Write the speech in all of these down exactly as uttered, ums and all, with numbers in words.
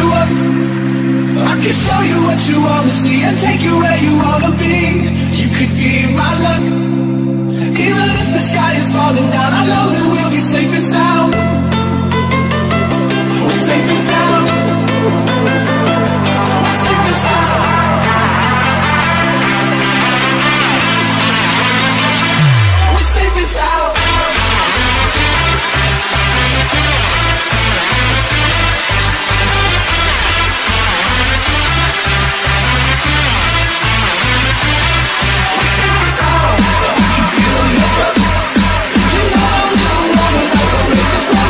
you up. I can show you what you wanna see and take you where you wanna be. You could be my luck. Even if the sky is falling down, I know that we'll be safe and sound. We're safe and sound. We're safe and sound. We're safe and sound. Feel your love. You know you wanna make this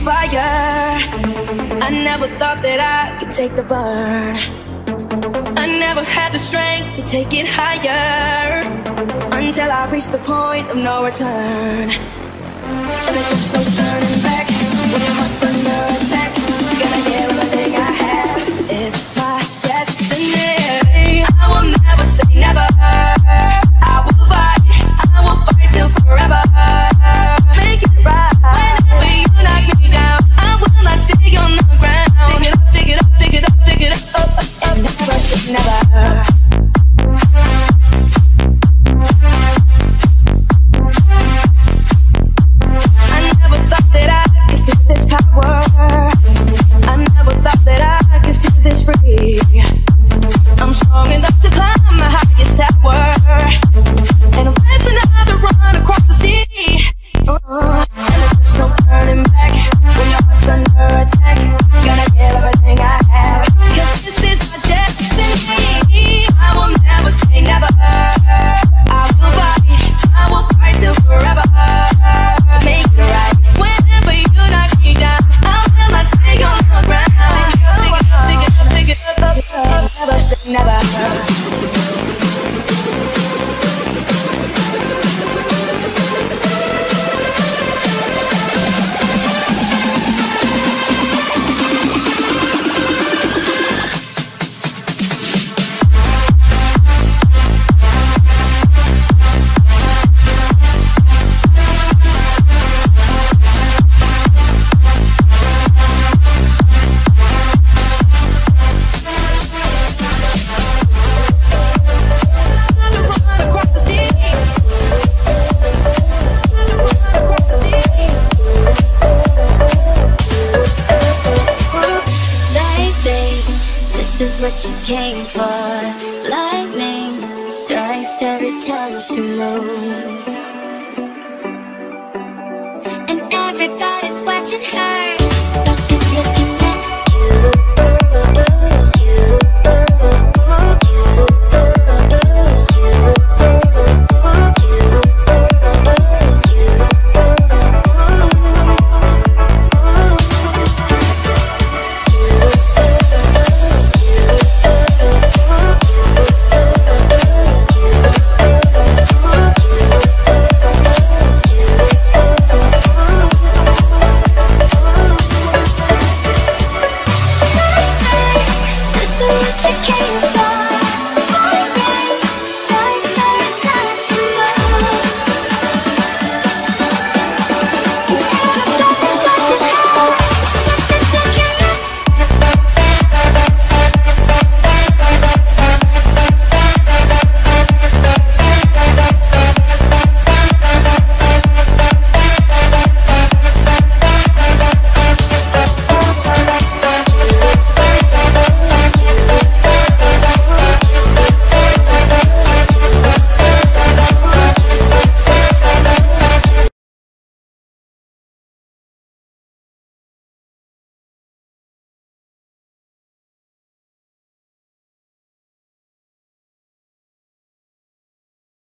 fire. I never thought that I could take the burn. I never had the strength to take it higher, until I reached the point of no return. And there's just no turning back. When your heart's under attack, you're gonna get everything I have. It's my destiny. I will never say never. I will fight, I will fight till forever. Make it right. Whenever you knock me down, I will not stay on the ground. Pick it up, pick it up, pick it up, pick it up, up, up, up. Never say never. I'm strong enough to climb the highest tower, and I'm fast enough to run across the sea. Uh, and there's no turning back. When your heart's under attack, gonna get everything I have, 'cause this is my destiny. I will never say never. I will fight, I will fight till forever, to make it right. Whenever you knock me down, I will not stay on the ground. Pick it up, pick it up, pick it up, up. Never say never. What you came for. Lightning strikes every time you move, and everybody's watching her.